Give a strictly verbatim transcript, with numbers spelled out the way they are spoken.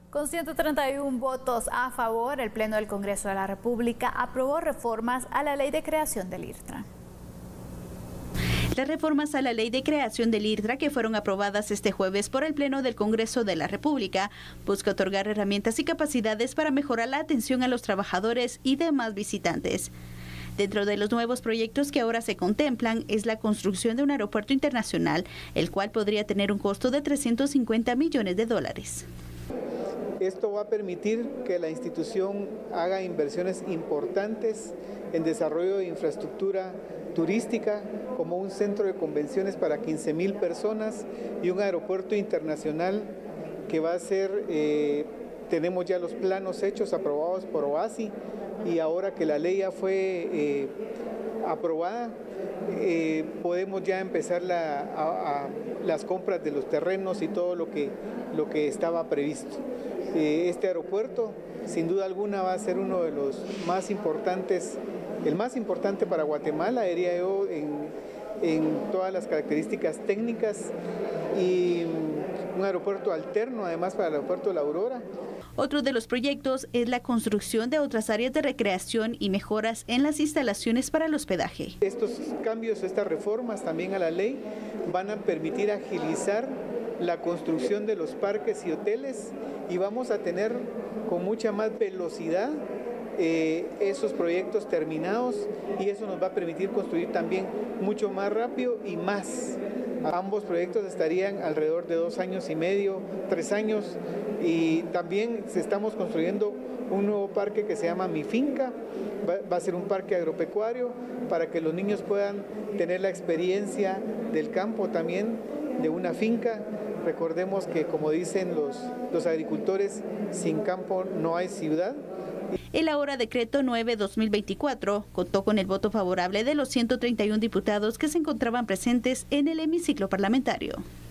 Con ciento treinta y uno votos a favor, el Pleno del Congreso de la República aprobó reformas a la Ley de Creación del IRTRA. Las reformas a la Ley de Creación del IRTRA, que fueron aprobadas este jueves por el Pleno del Congreso de la República, busca otorgar herramientas y capacidades para mejorar la atención a los trabajadores y demás visitantes. Dentro de los nuevos proyectos que ahora se contemplan es la construcción de un aeropuerto internacional, el cual podría tener un costo de trescientos cincuenta millones de dólares. Esto va a permitir que la institución haga inversiones importantes en desarrollo de infraestructura turística, como un centro de convenciones para quince mil personas y un aeropuerto internacional que va a ser, eh, tenemos ya los planos hechos, aprobados por OASI, y ahora que la ley ya fue eh, aprobada, eh, podemos ya empezar la, a, a, las compras de los terrenos y todo lo que, lo que estaba previsto. Eh, este aeropuerto, sin duda alguna, va a ser uno de los más importantes, el más importante para Guatemala, diría yo, en, en todas las características técnicas, y un aeropuerto alterno además para el aeropuerto de La Aurora. Otro de los proyectos es la construcción de otras áreas de recreación y mejoras en las instalaciones para el hospedaje. Estos cambios, estas reformas también a la ley van a permitir agilizar la construcción de los parques y hoteles, y vamos a tener con mucha más velocidad eh, esos proyectos terminados, y eso nos va a permitir construir también mucho más rápido y más. Ambos proyectos estarían alrededor de dos años y medio, tres años, y también estamos construyendo un nuevo parque que se llama Mi Finca. Va, va a ser un parque agropecuario para que los niños puedan tener la experiencia del campo también, de una finca. Recordemos que, como dicen los, los agricultores, sin campo no hay ciudad. El ahora decreto nueve barra dos mil veinticuatro contó con el voto favorable de los ciento treinta y uno diputados que se encontraban presentes en el hemiciclo parlamentario.